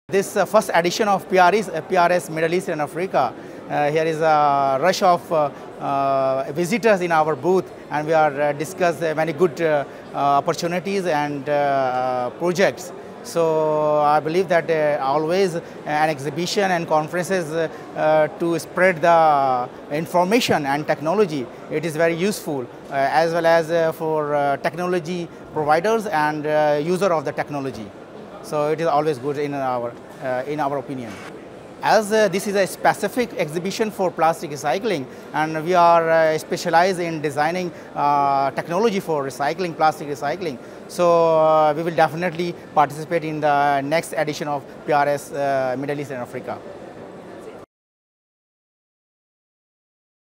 This first edition of PRS Middle East and Africa, here is a rush of visitors in our booth, and we are discuss many good opportunities and projects. So I believe that always an exhibition and conferences to spread the information and technology, it is very useful as well as for technology providers and user of the technology. So it is always good in our opinion. As this is a specific exhibition for plastic recycling, and we are specialized in designing technology for recycling, plastic recycling. So we will definitely participate in the next edition of PRS Middle East and Africa.